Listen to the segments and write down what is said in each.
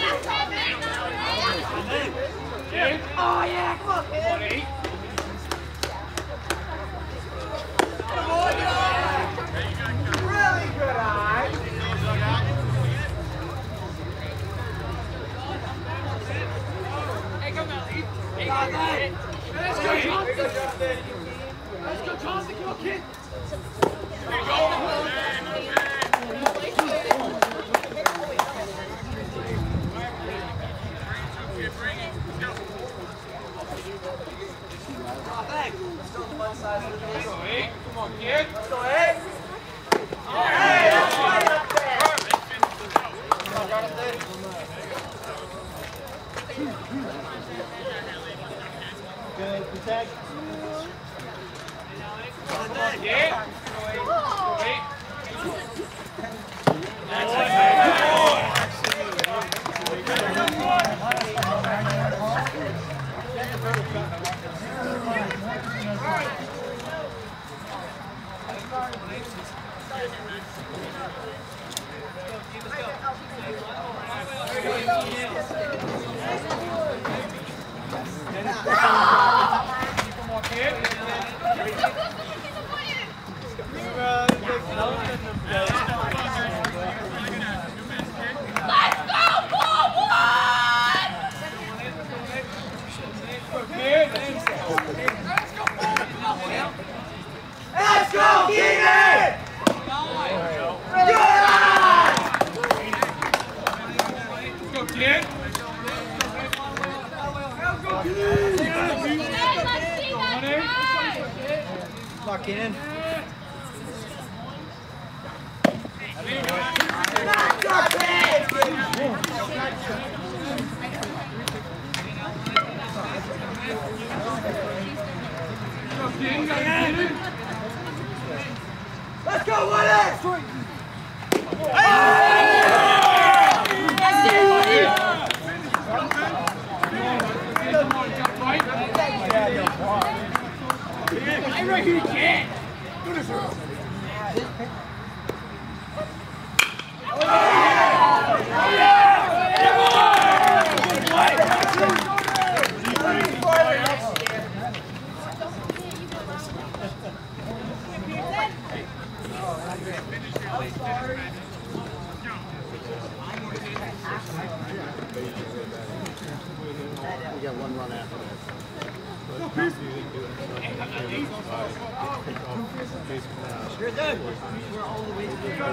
Oh yeah, come on, kid. Really good eye. Hey, come on, Lee. Hey, let's go, Chauncey. Let's go, Chauncey. Come on, kid. There you go. Bring it. Let's go. Oh, thanks. Still the one side of the base. Come on, kid. Let's go, hey. Hey, that's right up there. Got it there. Good, protect. Yeah. Wait. That's Let's go, Keenan! Good! Let's go, kid! Lock in. Let's go, Woody! Right here, kid. Do this room. We got one run after that. You're done. We're all the way to the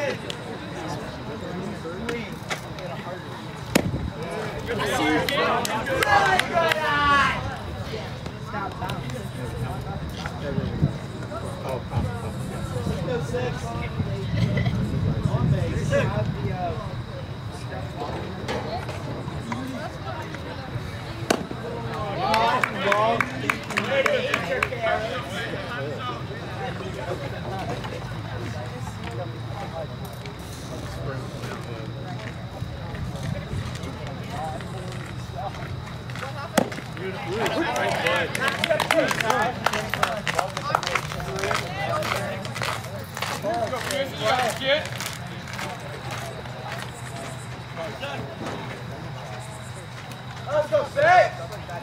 really good eye. Stop bouncing. Six. On base. Let's go, six.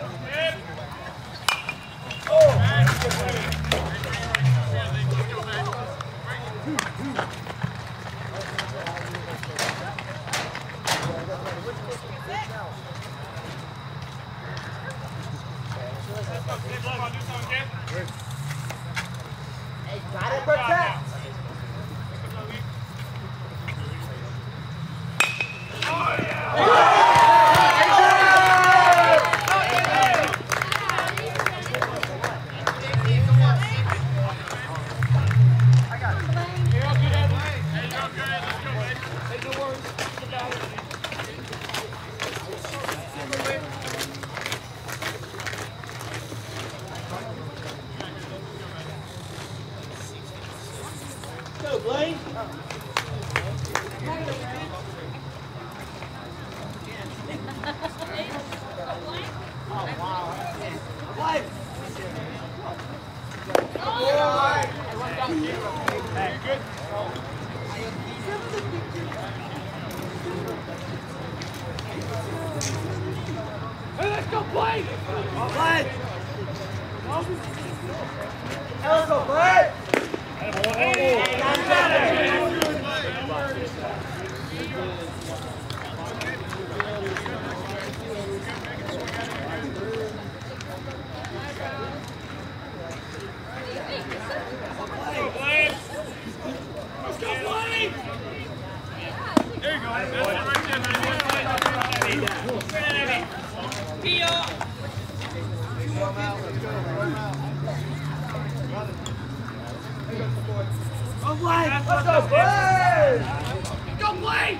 Hey, gotta protect. go play! Play! Let's go play! Let's go play! Go play!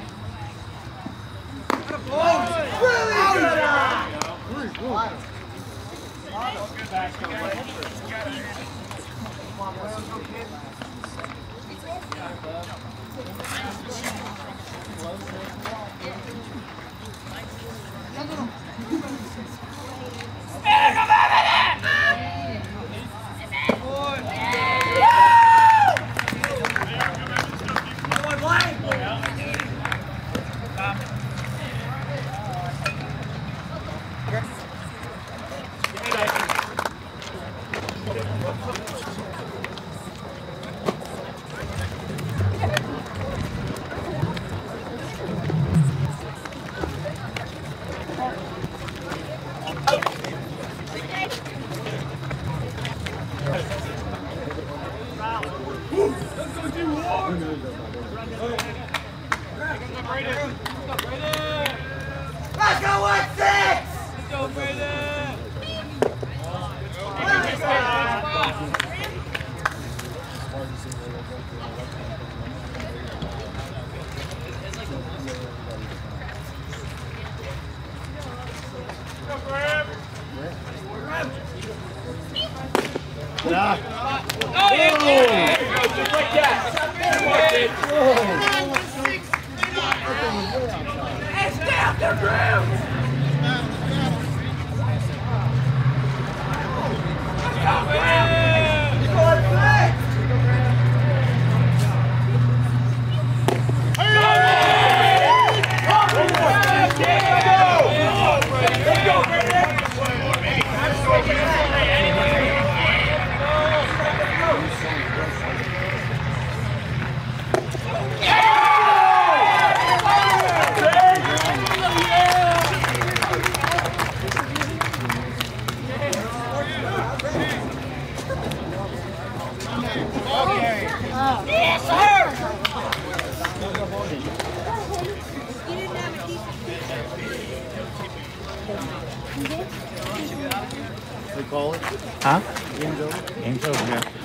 Really good eye! Let's go 1-6! Let's go, Brayden! Oh, yeah! Just like that! Hey, stay out there, Graham! Let's go, Graham! Let's go, play! Let's go, Brayden! Yes, sir! They call it? Huh? Game's over. Game's over, yeah.